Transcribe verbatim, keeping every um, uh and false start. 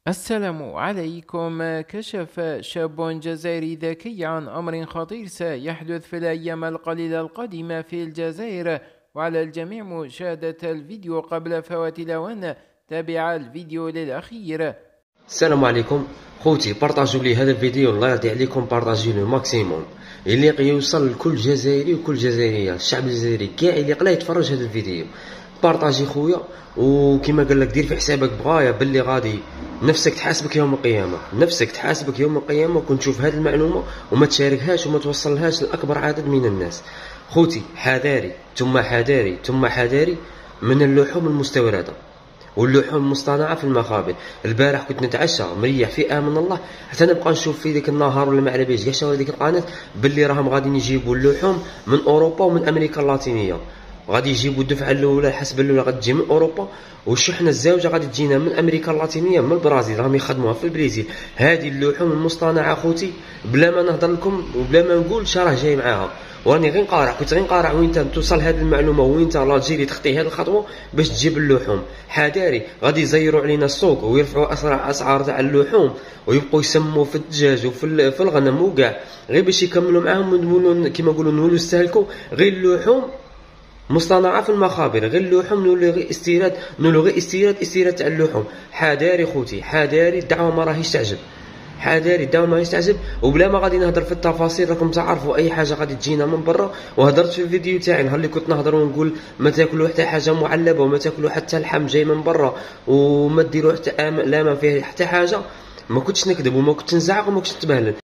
السلام عليكم. كشف شاب جزائري ذكي عن أمر خطير سيحدث في الأيام القليلة القادمة في الجزائر، وعلى الجميع مشاهدة الفيديو قبل فوات الأوان. تابع الفيديو للأخير. السلام عليكم خوتي، بارطاجوا لي هذا الفيديو، الله يرضي عليكم بارطاجيو لو ماكسيموم اللي يوصل لكل جزائري وكل جزائريه. الشعب الجزائري كاع اللي قلا يتفرج هذا الفيديو، بارطاجي خويا. وكما قال لك دير في حسابك بغايه باللي غادي نفسك تحاسبك يوم القيامه، نفسك تحاسبك يوم القيامه وكون تشوف هذه المعلومه وما تشاركهاش وما توصلهاش لاكبر عدد من الناس. خوتي حذاري ثم حذاري ثم حذاري من اللحوم المستورده واللحوم المصطنعه في المخابر. البارح كنت نتعشى مريح في امان الله، حتى نبقى نشوف في ذاك النهار ولا ما على باليش كاع شنو هذيك القناه باللي راهم غاديين يجيبوا اللحوم من اوروبا ومن امريكا اللاتينيه. غادي يجيبوا الدفعه الاولى، الحسبه الاولى غادي تجي من اوروبا، والشحنه الزوجه غادي تجينا من امريكا اللاتينيه من البرازيل، راهم يخدموها في البرازيل. هذه اللحوم المصطنعه خوتي بلا ما نهضر لكم وبلا ما نقول شا راه جاي معاها. وراني غير نقارع، كنت غير نقارع وين توصل هذه المعلومه وين انت لاجيري تخطي هذه الخطوه باش تجيب اللحوم. حذاري غادي يزيروا علينا السوق ويرفعوا اسرع اسعار تاع اللحوم ويبقوا يسموا في الدجاج وفي في الغنم وكاع غير باش يكملوا معاهم ونقولوا كيما نقولوا نولوا نستهلكوا غير اللحوم مصطنعه في المخابر، غير اللحوم نولوا غير استيراد، نولوا غير استيراد استيراد تاع اللحوم. حذاري خوتي حذاري، الدعوه ما راهيش تعجب، حذاري الدعوه ما راهيش تعجب. وبلا ما غادي نهضر في التفاصيل، راكم تعرفوا اي حاجه غادي تجينا من برا. وهضرت في الفيديو تاعي نهار اللي كنت نهضر ونقول ما تاكلوا حتى حاجه معلبه وما تاكلوا حتى اللحم جاي من برا وما ديروا حتى لا ما فيه حتى حاجه. ما كنتش نكذب وما كنتش نزعق وما كنتش نتبهلل.